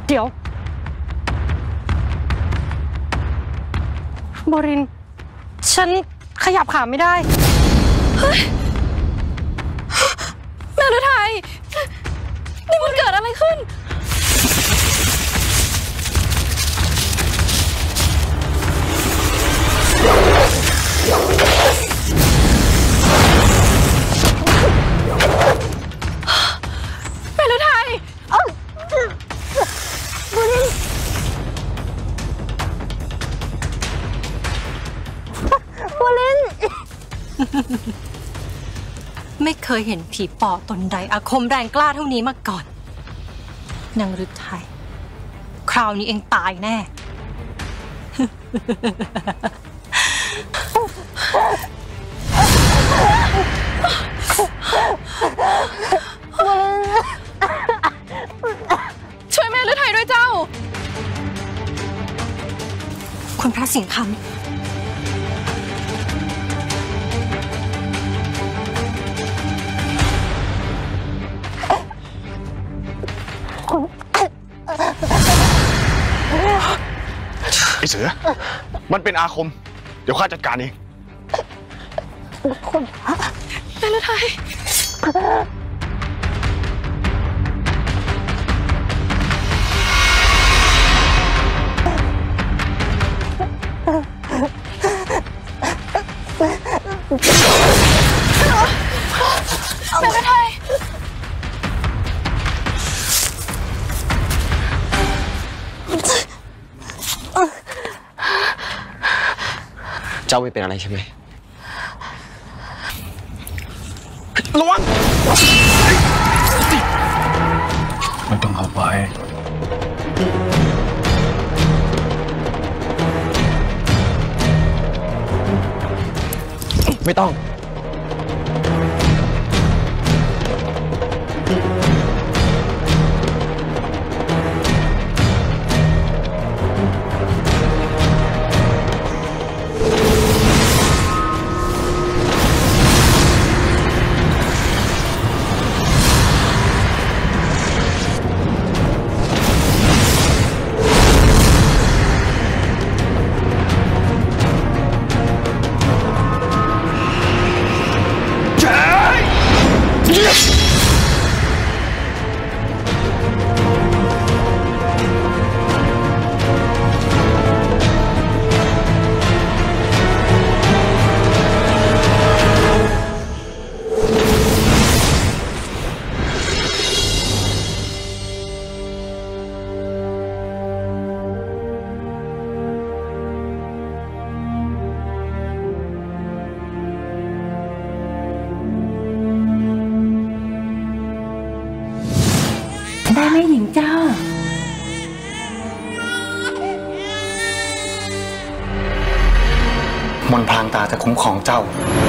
เดี๋ยวบรินฉันขยับขาไม่ได้แม่ฤทัยนี่มันเกิดอะไรขึ้นแม่ฤทัยบรินไม่เคยเห็นผีปอบตนใดอาคมแรงกล้าเท่านี้มาก่อนนางฤทัยคราวนี้เองตายแน่ช่วยแม่ฤทัยด้วยเจ้าคุณพระสิงห์คำไอ้เสือมันเป็นอาคมเดี๋ยวข้าจัดการเองแม่ฤทัยแม่ฤทัยเจ้าไม่เป็นอะไรใช่ไหมระวังไม่ต้องเอาไปไม่ต้องได้ไหมหญิงเจ้ามนต์พรางตาจะคุ้มครองเจ้า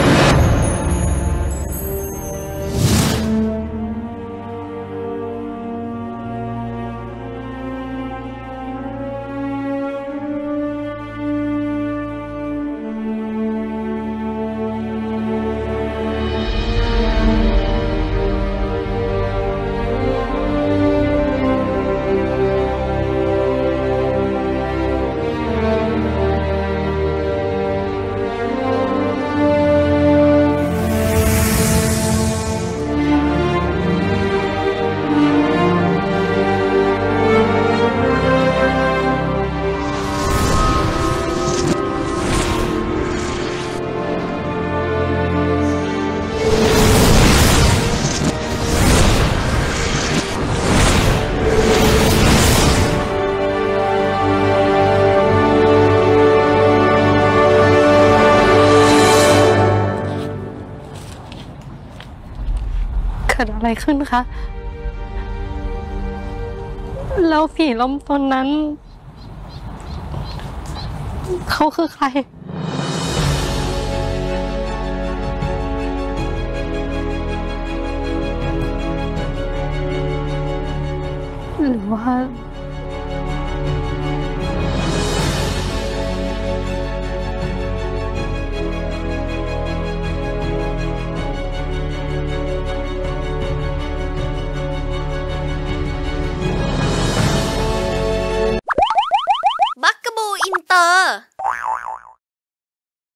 เกิดอะไรขึ้นคะแล้วผีลมตนนั้นเขาคือใครหรือว่า